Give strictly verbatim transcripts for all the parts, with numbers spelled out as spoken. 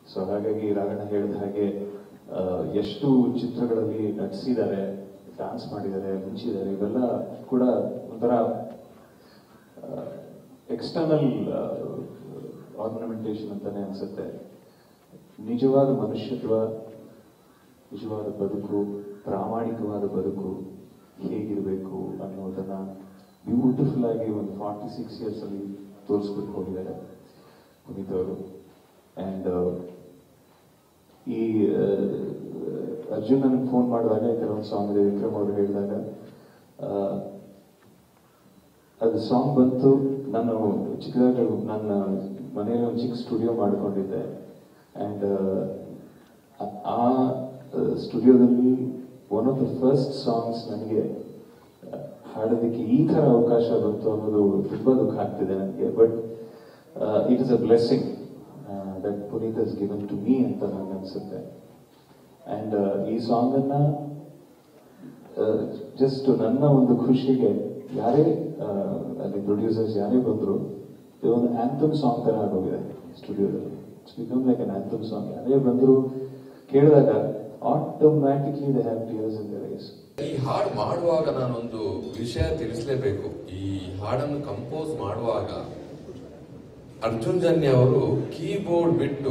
So ಹಾಗಾಗಿ ರಾಘಣ್ಣ ಹೇಳಿದ ಹಾಗೆ ಎಷ್ಟು ಚಿತ್ರಗಳಲ್ಲಿ ನಟಿಸಿದ್ದಾರೆ, ಡ್ಯಾನ್ಸ್ ಮಾಡಿದ್ದಾರೆ, ಮುಂಚಿದ್ದಾರೆ, ಇವೆಲ್ಲ ಕೂಡ ಒಂಥರ ಎಕ್ಸ್ಟರ್ನಲ್ ಆರ್ನಮೆಂಟೇಷನ್ ಅಂತಾನೆ ಅನ್ಸುತ್ತೆ. ನಿಜವಾದ ಮನುಷ್ಯತ್ವ, ನಿಜವಾದ ಬದುಕು, ಪ್ರಾಮಾಣಿಕವಾದ ಬದುಕು ಹೇಗಿರಬೇಕು ಅನ್ನೋದನ್ನ ಬ್ಯೂಟಿಫುಲ್ ಆಗಿ ಒಂದು ಫಾರ್ಟಿ ಸಿಕ್ಸ್ ಇಯರ್ಸ್ ಅಲ್ಲಿ ತೋರಿಸ್ಬಿಟ್ಟು ಹೋಗಿದ್ದಾರೆ ಪುನೀತ್ ಅವರು. ಅಂಡ್ ಈ ಅರ್ಜುನ್ ನನಗೆ ಫೋನ್ ಮಾಡಿದಾಗ ಕೆಲವೊಂದು ಸಾಂಗ್ ಇದೆ, ವಿಕ್ರಮ್ ಅವರು ಹೇಳಿದಾಗ ಅದು ಸಾಂಗ್ ಬಂತು. ನಾನು ಚಿಕ್ಕದಾಗ ನನ್ನ ಮನೆಯಲ್ಲಿ ಒಂದು ಚಿಕ್ಕ ಸ್ಟುಡಿಯೋ ಮಾಡ್ಕೊಂಡಿದ್ದೆ. ಅಂಡ್ ಆ ಸ್ಟುಡಿಯೋದಲ್ಲಿ one of the first songs ನನಗೆ ಹಾಡೋದಕ್ಕೆ ಈ ತರ ಅವಕಾಶ ಬಂತು ಅನ್ನೋದು ತುಂಬಾ ದುಃಖ ಆಗ್ತಿದೆ ನನಗೆ. But it is a blessing that Puneeth has given to me ಅಂತ ನನಗೆ ಅನ್ಸುತ್ತೆ. ಅಂಡ್ ಈ ಸಾಂಗ್ ಅನ್ನ ಜಸ್ಟ್ ನನ್ನ ಒಂದು ಖುಷಿಗೆ ಯಾರೇ ಅಲ್ಲಿ ಪ್ರೊಡ್ಯೂಸರ್ಸ್ ಯಾರೇ ಬಂದ್ರು, ಒಂದು ಆಂಥಮ್ ಸಾಂಗ್ ತರ ಆಗೋಗಿದೆ ಸ್ಟುಡಿಯೋದಲ್ಲಿ. It's become like an anthem song. ಯಾರೇ ಬಂದ್ರು ಕೇಳಿದಾಗ automatically they have tears in their eyes. ಈ ಹಾಡು ಮಾಡುವಾಗ ನಾನೊಂದು ವಿಷಯ ತಿಳಿಸಲೇಬೇಕು. ಈ ಹಾಡನ್ನು ಕಂಪೋಸ್ ಮಾಡುವಾಗ ಅರ್ಜುನ್ ಜನ್ಯ ಅವರು ಕೀಬೋರ್ಡ್ ಬಿಟ್ಟು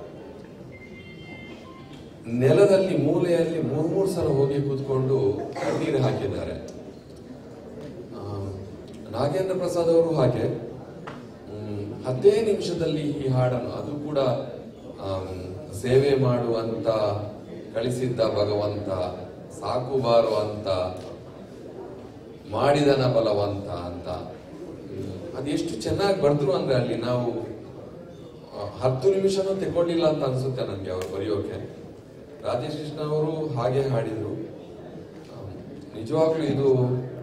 ನೆಲದಲ್ಲಿ ಮೂಲೆಯಲ್ಲಿ ಮೂರ್ ಮೂರು ಸಲ ಹೋಗಿ ಕೂತ್ಕೊಂಡು ಕಣ್ಣೀರು ಹಾಕಿದ್ದಾರೆ. ನಾಗೇಂದ್ರ ಪ್ರಸಾದ್ ಅವರು ಹಾಗೆ ಹತ್ತೇ ನಿಮಿಷದಲ್ಲಿ ಈ ಹಾಡನ್ನು, ಅದು ಕೂಡ ಸೇವೆ ಮಾಡುವಂತ ಕಳಿಸಿದ್ದ ಭಗವಂತ, ಸಾಕು ಬಾರುವಂತ, ಮಾಡಿದನ ಬಲವಂತ ಅಂತ ಅದೆಷ್ಟು ಚೆನ್ನಾಗಿ ಬರ್ದ್ರು ಅಂದ್ರೆ ಅಲ್ಲಿ ನಾವು ಹತ್ತು ನಿಮಿಷನೂ ತೆಕ್ಕೊಂಡಿಲ್ಲ ಅಂತ ಅನ್ಸುತ್ತೆ ನನಗೆ ಅವ್ರು ಬರೆಯೋಕೆ. ರಾಜೇಶ್ ಕೃಷ್ಣ ಅವರು ಹಾಗೆ ಹಾಡಿದ್ರು. ನಿಜವಾಗ್ಲೂ ಇದು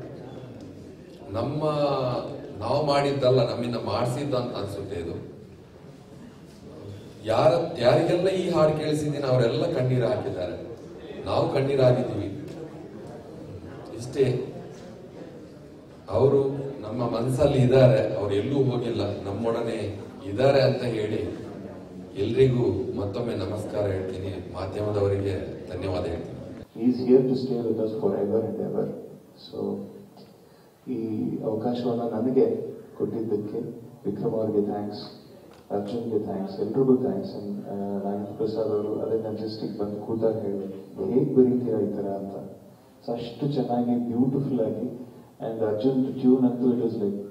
ನಮ್ಮ ನಾವು ಮಾಡಿದ್ದಲ್ಲ, ನಮ್ಮಿಂದ ಮಾಡಿಸಿದ್ದ ಅಂತ ಅನ್ಸುತ್ತೆ. ಇದು ಯಾರ ಯಾರಿಗೆಲ್ಲ ಈ ಹಾಡು ಕೇಳಿಸಿದ್ದೀನಿ ಅವರೆಲ್ಲ ಕಣ್ಣೀರು ಹಾಕಿದ್ದಾರೆ, ನಾವು ಕಣ್ಣೀರು ಹಾಕಿದ್ದೀವಿ. ಇಷ್ಟೇ, ಅವರು ನಮ್ಮ ಮನಸ್ಸಲ್ಲಿ ಇದ್ದಾರೆ, ಅವ್ರು ಎಲ್ಲೂ ಹೋಗಿಲ್ಲ, ನಮ್ಮೊಡನೆ ಇದ್ದಾರೆ ಅಂತ ಹೇಳಿ ಎಲ್ರಿಗೂ ಮತ್ತೊಮ್ಮೆ ನಮಸ್ಕಾರ ಹೇಳ್ತೀನಿ. ಮಾಧ್ಯಮದವರಿಗೆ ಧನ್ಯವಾದ ಹೇಳ್ತೀನಿ. He is here to stay with us forever and ever. So ಈ ಅವಕಾಶವನ್ನ ನನಗೆ ಕೊಟ್ಟಿದ್ದಕ್ಕೆ ವಿಕ್ರಮ್ ಅವರಿಗೆ ಥ್ಯಾಂಕ್ಸ್, ಅರ್ಜುನ್ಗೆ ಥ್ಯಾಂಕ್ಸ್, ಎಲ್ರಿಗೂ ಥ್ಯಾಂಕ್ಸ್. ನಾಗೇಂದ್ರ ಪ್ರಸಾದ್ ಅವರು ಅದೇ ಮೆಜೆಸ್ಟಿಕ್ ಬಂದು ಕೂತಾಗ ಹೇಳಿದ್ರು, ಹೇಗ್ ಬರೀತೀರಾ ಈ ತರ ಅಂತ. ಸೊ ಅಷ್ಟು ಚೆನ್ನಾಗಿ ಬ್ಯೂಟಿಫುಲ್ ಆಗಿ. ಅಂಡ್ ಅರ್ಜುನ್ ಟ್ಯೂನ್ ಅಂತೂ ಇಟ್ ವಾಸ್ ಲೈಕ್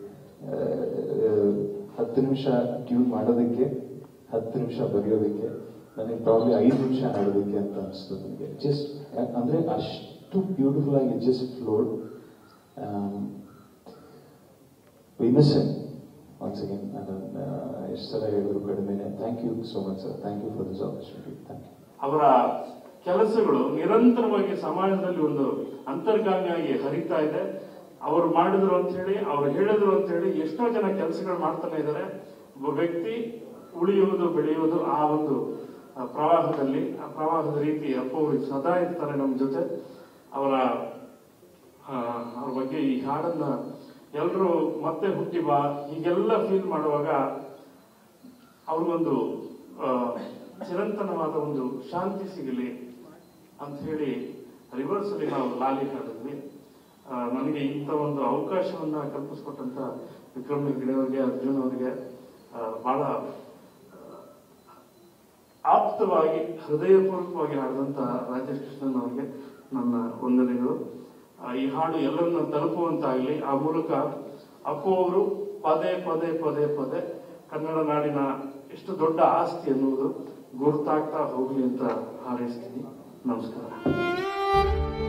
ಹತ್ತು ನಿಮಿಷ ಟ್ಯೂನ್ ಮಾಡೋದಕ್ಕೆ, ಹತ್ತು ನಿಮಿಷ ಬರೆಯೋದಕ್ಕೆ, ನನಗೆ ಪ್ರಾಬ್ಲಿ ಐದು ನಿಮಿಷ ಹಾಡೋದಕ್ಕೆ ಅಂತ ಅನಿಸ್ತು ನನಗೆ. ಜಸ್ಟ್ ಅಂದ್ರೆ ಅಷ್ಟು ಬ್ಯೂಟಿಫುಲ್ ಆಗಿ just flowed. We miss him once again. ಎಷ್ಟು ಸಲ ಹೇಳಿದ್ರು ಕಡಿಮೆನೆ. Thank you so much sir. Thank you for this opportunity. Thank you. ಅವರ ಕೆಲಸಗಳು ನಿರಂತರವಾಗಿ ಸಮಾಜದಲ್ಲಿ ಒಂದು ಅಂತರ್ಗಾಮಿಯಾಗಿ ಹರಿತಾ ಇದೆ. ಅವರು ಮಾಡಿದ್ರು ಅಂತ ಹೇಳಿ, ಅವ್ರು ಹೇಳಿದ್ರು ಅಂತ ಹೇಳಿ ಎಷ್ಟೋ ಜನ ಕೆಲಸಗಳು ಮಾಡ್ತಾನೆ ಇದ್ದಾರೆ. ಒಬ್ಬ ವ್ಯಕ್ತಿ ಉಳಿಯುವುದು, ಬೆಳೆಯುವುದು ಆ ಒಂದು ಪ್ರವಾಹದಲ್ಲಿ, ಆ ಪ್ರವಾಹದ ರೀತಿ ಅಪ್ಪ ಅವರು ಸದಾ ಇರ್ತಾರೆ ನಮ್ಮ ಜೊತೆ. ಅವರ ಅವ್ರ ಬಗ್ಗೆ ಈ ಹಾಡನ್ನ ಎಲ್ಲರೂ ಮತ್ತೆ ಹುಟ್ಟಿ ಬಾ ಹೀಗೆಲ್ಲ ಫೀಲ್ ಮಾಡುವಾಗ ಅವ್ರಿಗೊಂದು ಚಿರಂತನವಾದ ಒಂದು ಶಾಂತಿ ಸಿಗಲಿ ಅಂತ ಹೇಳಿ ರಿವರ್ಸ್ ಅಲ್ಲಿ ನಾವು ಲಾಲಿ ಹಾಡಿದ್ವಿ. ನನಗೆ ಇಂಥ ಒಂದು ಅವಕಾಶವನ್ನ ಕಲ್ಪಿಸ್ಕೊಟ್ಟಂತ ವಿಕ್ರಮ್ ಹೆಗ್ಡೆ ಅವರಿಗೆ, ಅರ್ಜುನ್ ಅವರಿಗೆ ಬಹಳ ಆಪ್ತವಾಗಿ ಹೃದಯಪೂರ್ವಕವಾಗಿ ಹಾಡಿದಂತ ರಾಜೇಶ್ ಕೃಷ್ಣನ್ ಅವರಿಗೆ ನನ್ನ ವಂದನೆಗಳು. ಈ ಹಾಡು ಎಲ್ಲರನ್ನ ತಲುಪುವಂತಾಗಲಿ. ಆ ಮೂಲಕ ಅಪ್ಪು ಅವರು ಪದೇ ಪದೇ ಪದೇ ಪದೇ ಕನ್ನಡ ನಾಡಿನ ಎಷ್ಟು ದೊಡ್ಡ ಆಸ್ತಿ ಅನ್ನುವುದು ಗುರುತಾಗ್ತಾ ಹೋಗ್ಲಿ ಅಂತ ಹಾರೈಸ್ತೀನಿ. ನಮಸ್ಕಾರ.